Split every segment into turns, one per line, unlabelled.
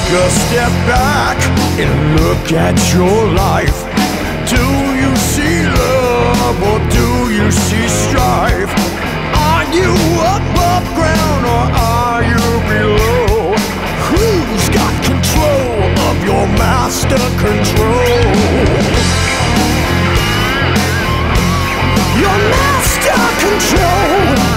Take a step back and look at your life. Do you see love or do you see strife? Are you above ground or are you below? Who's got control of your master control? Your master control.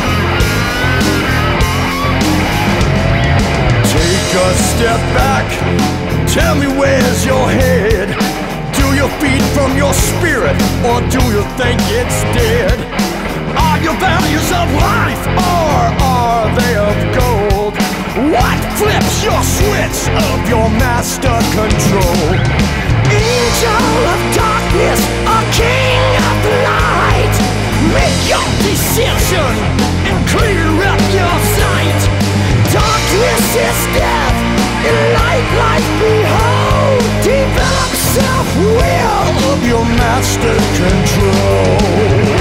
Take a step back, tell me where's your head? Do you feed from your spirit or do you think it's dead? Are your values of life or are they of gold? What flips your switch of your master control? Angel of darkness or king of the light, make your decision and clear up your sight. Darkness is death, and light behold. Develop self-will of your master control.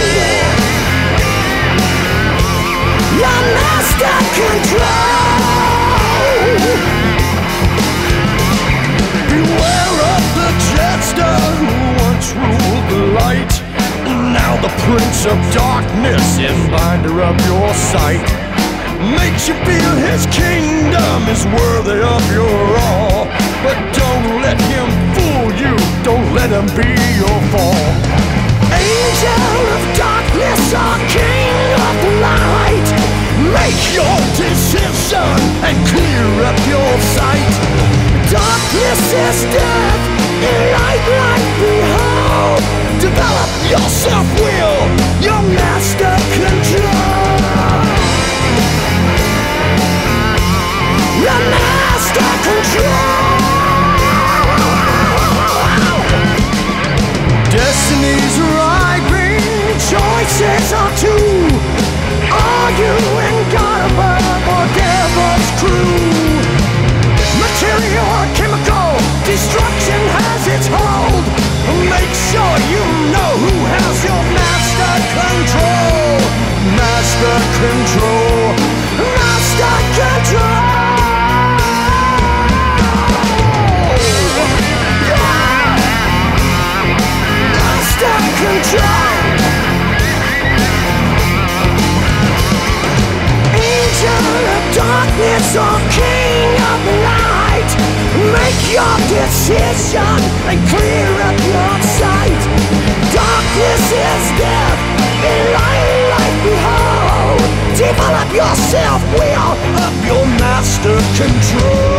Your master control. Beware of the jester who once ruled the light. Now the prince of darkness is binder of your sight. Makes you feel his kingdom is worthy of your all. But don't let him fool you, don't let him be your fall. Angel of darkness or king of the light, make your decision and clear up your sight. Darkness is death, and light behold. Develop your self-will, your master control. Your master control. Destinies are green, choices are two. Are you in God above or devil's crew? Material or chemical, destruction has its hold. Make sure you know who has your master control. Master control. Master control. Control. Angel of darkness or king of the light, make your decision and clear up your sight. Darkness is death, and light behold. Develop your self-will of your master control.